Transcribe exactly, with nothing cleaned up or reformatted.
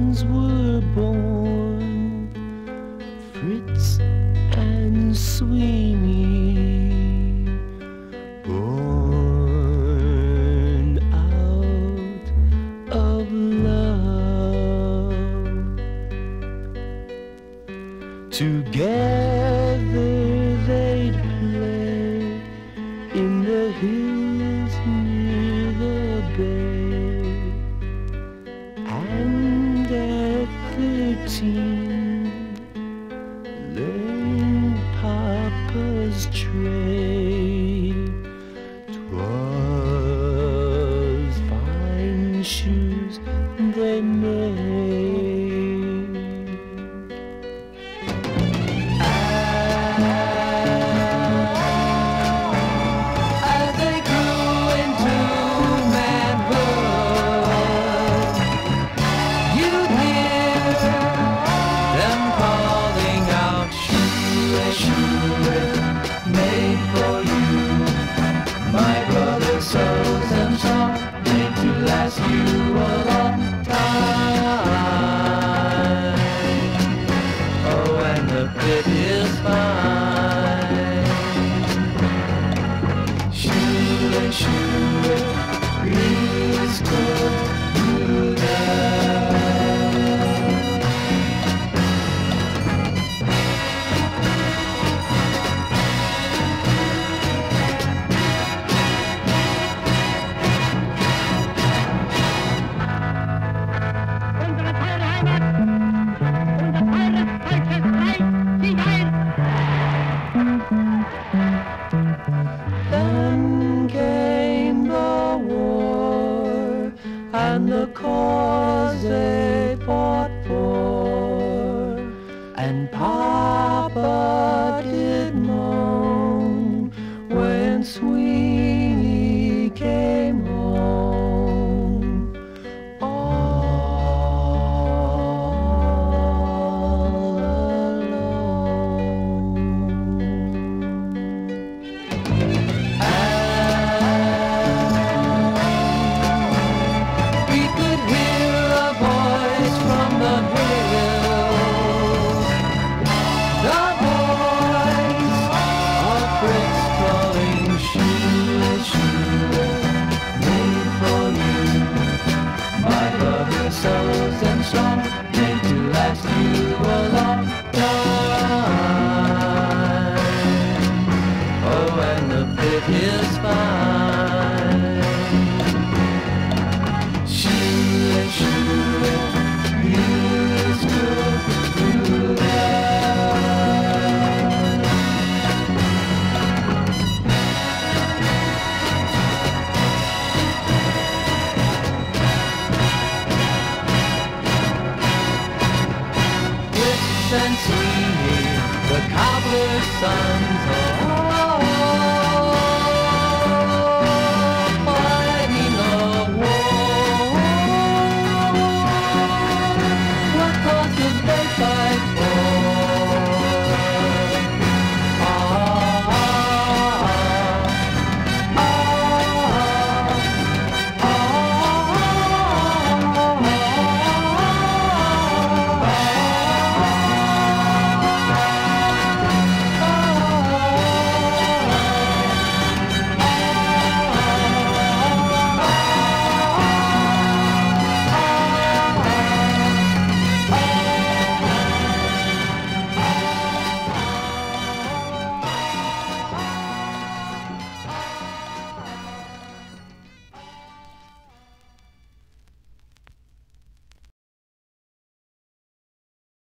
twins were born, Fritz and Sweeney, born out of love. Together they'd play in the hills near the bay, and at thirteen learned Papa's trade. 'Twas fine shoes they made. Made for you, my brother sews them soft, made to last you a long time. Oh, and the fit is fine. Shoe, shoe, please go to that. Then came the war and the cause they fought for, and Papa did moan when Sweeney came home. All alone. We could hear a voice from the hills, the voice of Fritz calling, shoe, shoe, made for you. My brother sews them strong, made to last you a long time. Oh, and the fit is fine. Shoe, shoe, please go to that. Fritz and Sweeney, the cobbler's sons.